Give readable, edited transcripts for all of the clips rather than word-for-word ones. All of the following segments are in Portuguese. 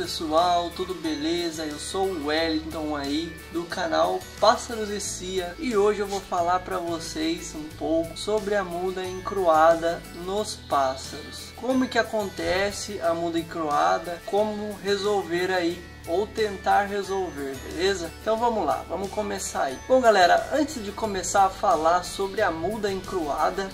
pessoal, tudo beleza? Eu sou o Wellington aí do canal Pássaros e Cia e hoje eu vou falar para vocês um pouco sobre a muda encruada nos pássaros. Como que acontece a muda encruada, como resolver aí ou tentar resolver, beleza? Então vamos lá, vamos começar aí. Bom galera, antes de começar a falar sobre a muda encruada,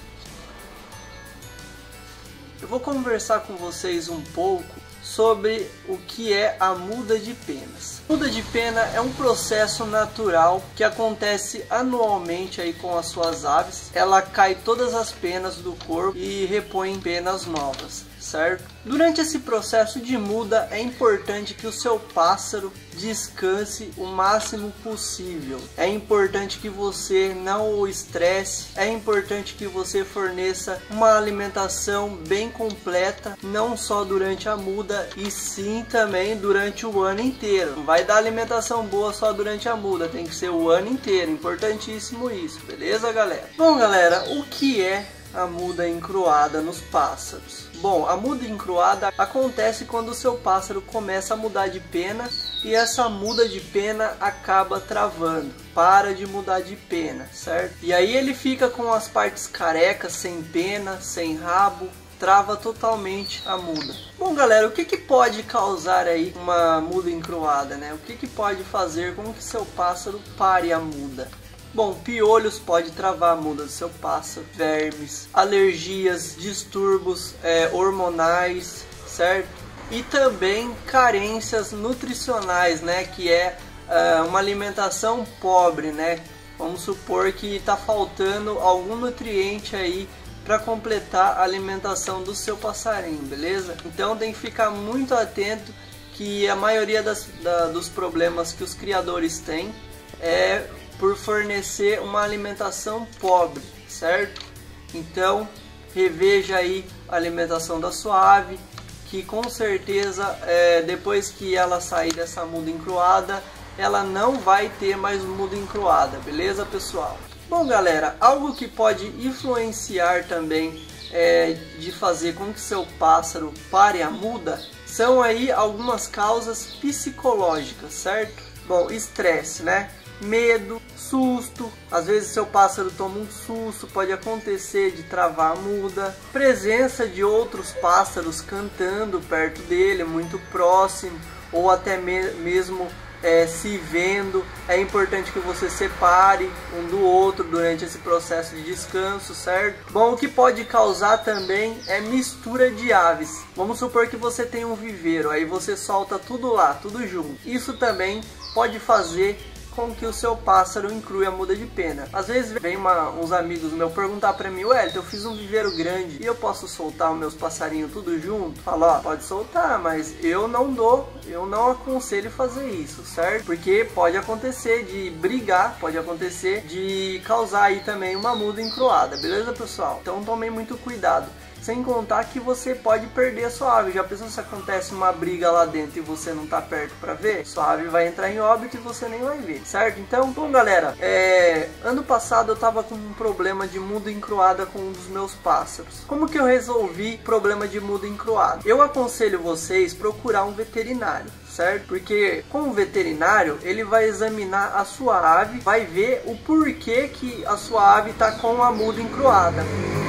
eu vou conversar com vocês um pouco sobre o que é a muda de penas. Muda de pena é um processo natural que acontece anualmente aí com as suas aves. Ela cai todas as penas do corpo e repõe penas novas, certo? Durante esse processo de muda é importante que o seu pássaro descanse o máximo possível. É importante que você não o estresse, é importante que você forneça uma alimentação bem completa, não só durante a muda, e sim também durante o ano inteiro. Não vai dar alimentação boa só durante a muda, tem que ser o ano inteiro, importantíssimo isso, beleza galera? Bom galera, o que é a muda encruada nos pássaros? Bom, a muda encruada acontece quando o seu pássaro começa a mudar de pena e essa muda de pena acaba travando, para de mudar de pena, certo? E aí ele fica com as partes carecas, sem pena, sem rabo, trava totalmente a muda. Bom galera, o que pode causar aí uma muda encruada, né? O que pode fazer com que seu pássaro pare a muda? Bom, piolhos pode travar a muda do seu pássaro, vermes, alergias, distúrbios hormonais, certo? E também carências nutricionais, né? Que é uma alimentação pobre, né? Vamos supor que está faltando algum nutriente aí para completar a alimentação do seu passarinho, beleza? Então tem que ficar muito atento que a maioria dos problemas que os criadores têm é por fornecer uma alimentação pobre, certo? Então reveja aí a alimentação da sua ave, que com certeza depois que ela sair dessa muda encruada, ela não vai ter mais muda encruada, beleza pessoal? Bom galera, algo que pode influenciar também de fazer com que seu pássaro pare a muda são aí algumas causas psicológicas, certo? Bom, estresse, né? Medo, susto, às vezes seu pássaro toma um susto, pode acontecer de travar a muda, presença de outros pássaros cantando perto dele, muito próximo, ou até mesmo se vendo. É importante que você separe um do outro durante esse processo de descanso, certo? Bom, o que pode causar também é mistura de aves. Vamos supor que você tem um viveiro, aí você solta tudo lá, tudo junto. Isso também pode fazer com que o seu pássaro encrue a muda de pena. Às vezes vem uns amigos meus perguntar pra mim: Wellington, eu fiz um viveiro grande e eu posso soltar os meus passarinhos tudo junto? Falo, ó, pode soltar, mas eu não aconselho fazer isso, certo? Porque pode acontecer de brigar, pode acontecer de causar aí também uma muda encruada, beleza pessoal? Então tomem muito cuidado. Sem contar que você pode perder a sua ave. Já pensou se acontece uma briga lá dentro e você não tá perto para ver? Sua ave vai entrar em óbito e você nem vai ver, certo? Então, bom galera, ano passado eu tava com um problema de muda encruada com um dos meus pássaros. Como que eu resolvi o problema de muda encruada? Eu aconselho vocês procurar um veterinário, certo? Porque com o veterinário ele vai examinar a sua ave, vai ver o porquê que a sua ave tá com a muda encruada.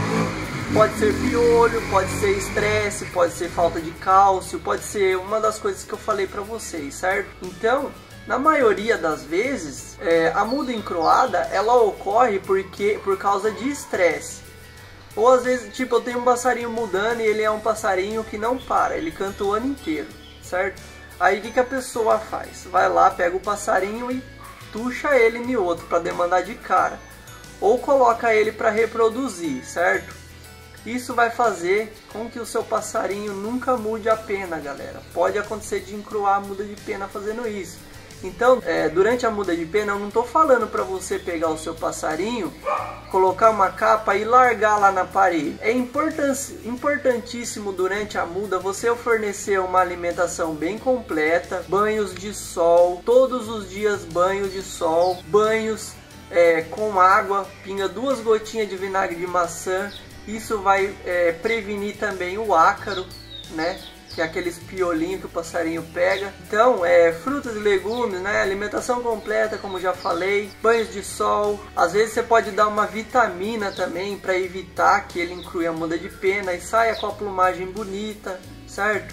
Pode ser piolho, pode ser estresse, pode ser falta de cálcio, pode ser uma das coisas que eu falei para vocês, certo? Então, na maioria das vezes, a muda encruada, ela ocorre por causa de estresse. Ou às vezes, tipo, eu tenho um passarinho mudando e ele é um passarinho que não para, ele canta o ano inteiro, certo? Aí o que a pessoa faz? Vai lá, pega o passarinho e tucha ele em outro para demandar de cara. Ou coloca ele para reproduzir, certo? Isso vai fazer com que o seu passarinho nunca mude a pena, galera. Pode acontecer de encruar a muda de pena fazendo isso. Então, durante a muda de pena, eu não estou falando para você pegar o seu passarinho, colocar uma capa e largar lá na parede. É importantíssimo durante a muda você fornecer uma alimentação bem completa, banhos de sol, todos os dias banho de sol, banhos com água, pinga 2 gotinhas de vinagre de maçã. Isso vai prevenir também o ácaro, né? que é aqueles piolinhos que o passarinho pega. Então, frutas e legumes, né? Alimentação completa, como já falei, banhos de sol. Às vezes você pode dar uma vitamina também para evitar que ele inclua a muda de pena e saia com a plumagem bonita, certo?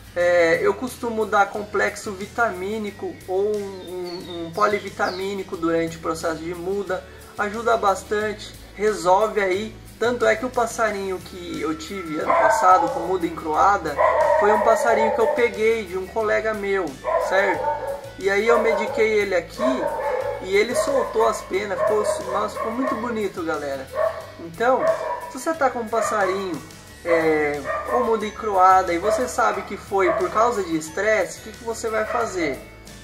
Eu costumo dar complexo vitamínico ou um polivitamínico durante o processo de muda. Ajuda bastante, resolve aí. Tanto é que o passarinho que eu tive ano passado com muda encruada foi um passarinho que eu peguei de um colega meu, certo? E aí eu mediquei ele aqui e ele soltou as penas, ficou muito bonito, galera. Então, se você tá com um passarinho com muda encruada e você sabe que foi por causa de estresse, o que você vai fazer?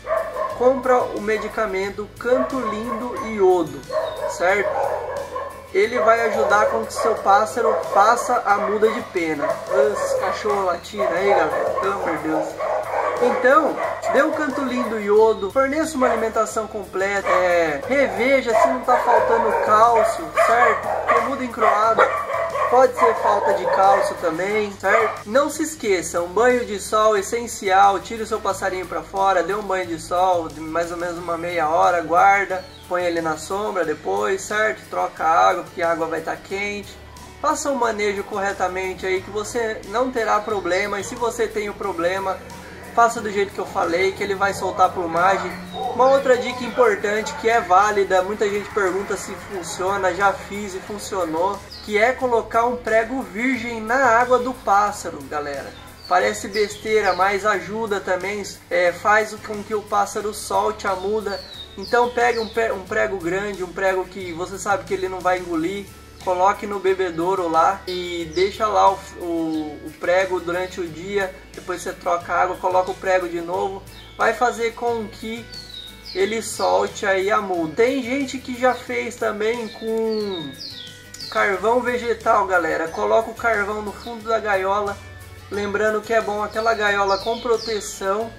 Compra o medicamento Canto Lindo Iodo, certo? Ele vai ajudar com que seu pássaro faça a muda de pena. Esses cachorros latindo aí, galera, pelo amor de Deus. Então, dê um Canto Lindo Iodo, forneça uma alimentação completa, reveja se não está faltando cálcio, certo? Porque muda encruada pode ser falta de cálcio também, certo? Não se esqueça, um banho de sol essencial. Tire o seu passarinho para fora, dê um banho de sol de mais ou menos uma meia hora, guarda, põe ele na sombra depois, certo? Troca a água, porque a água vai estar quente. Faça o manejo corretamente aí que você não terá problema. E se você tem o problema, faça do jeito que eu falei, que ele vai soltar a plumagem. Uma outra dica importante que é válida, muita gente pergunta se funciona, já fiz e funcionou, que é colocar um prego virgem na água do pássaro, galera. Parece besteira, mas ajuda também, faz com que o pássaro solte a muda. Então pegue um prego grande, um prego que você sabe que ele não vai engolir, coloque no bebedouro lá e deixa lá o prego durante o dia. Depois você troca a água, coloca o prego de novo, vai fazer com que ele solte aí a muda. Tem gente que já fez também com carvão vegetal, galera. Coloca o carvão no fundo da gaiola, lembrando que é bom aquela gaiola com proteção.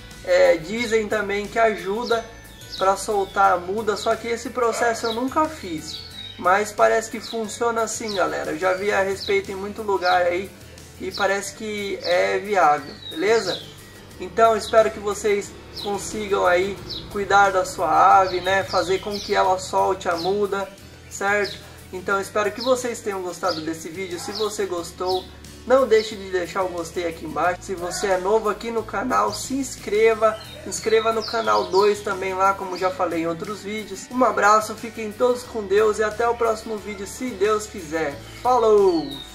Dizem também que ajuda para soltar a muda, só que esse processo eu nunca fiz, mas parece que funciona assim, galera. Eu já vi a respeito em muito lugar aí e parece que é viável, beleza? Então espero que vocês consigam aí cuidar da sua ave, né? Fazer com que ela solte a muda, certo? Então espero que vocês tenham gostado desse vídeo. Se você gostou, não deixe de deixar o gostei aqui embaixo. Se você é novo aqui no canal, se inscreva no canal 2 também lá, como já falei em outros vídeos. Um abraço, fiquem todos com Deus e até o próximo vídeo, se Deus quiser. Falou!